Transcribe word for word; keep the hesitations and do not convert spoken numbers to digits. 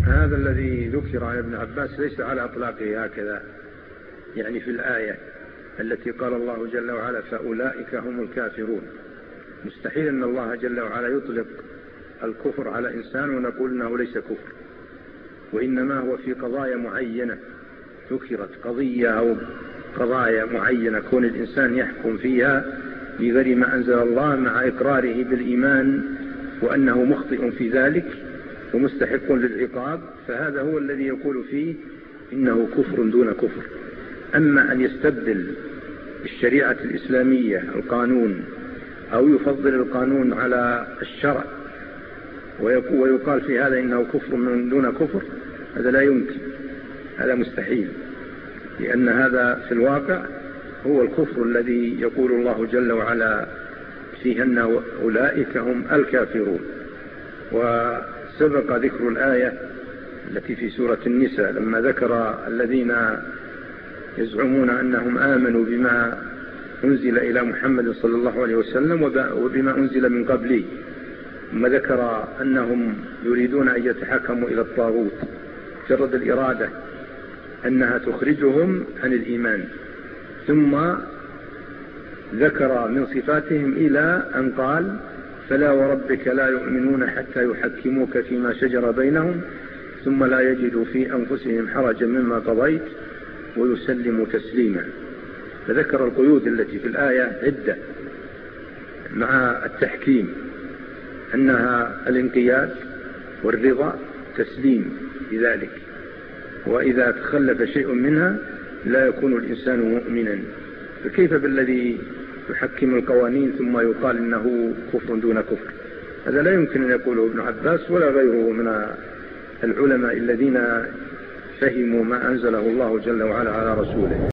هذا الذي ذكر عن ابن عباس ليس على إطلاقه هكذا، يعني في الآية التي قال الله جل وعلا فأولئك هم الكافرون. مستحيل أن الله جل وعلا يطلق الكفر على إنسان ونقول أنه ليس كفر، وإنما هو في قضايا معينة ذكرت، قضية أو قضايا معينة كون الإنسان يحكم فيها بغير ما أنزل الله مع إقراره بالإيمان وأنه مخطئ في ذلك ومستحق للعقاب، فهذا هو الذي يقول فيه إنه كفر دون كفر. أما أن يستبدل الشريعة الإسلامية القانون أو يفضل القانون على الشرع ويقال في هذا إنه كفر من دون كفر، هذا لا يمكن، هذا مستحيل، لأن هذا في الواقع هو الكفر الذي يقول الله جل وعلا فيه أن أولئك هم الكافرون. وسبق ذكر الآية التي في سورة النساء لما ذكر الذين يزعمون أنهم آمنوا بما أنزل إلى محمد صلى الله عليه وسلم وبما أنزل من قبله، ثم ذكر أنهم يريدون أن يتحكموا إلى الطاغوت، جرد الإرادة أنها تخرجهم عن الإيمان، ثم ذكر من صفاتهم إلى أن قال فلا وربك لا يؤمنون حتى يحكموك فيما شجر بينهم ثم لا يجدوا في أنفسهم حرجا مما قضيت ويسلموا تسليما. فذكر القيود التي في الآية عدة مع التحكيم، أنها الانقياد والرضا تسليم بذلك، وإذا تخلف شيء منها لا يكون الإنسان مؤمنا. فكيف بالذي يحكم القوانين ثم يقال إنه كفر دون كفر؟ هذا لا يمكن أن يقوله ابن عباس ولا غيره من العلماء الذين فهموا ما أنزله الله جل وعلا على رسوله.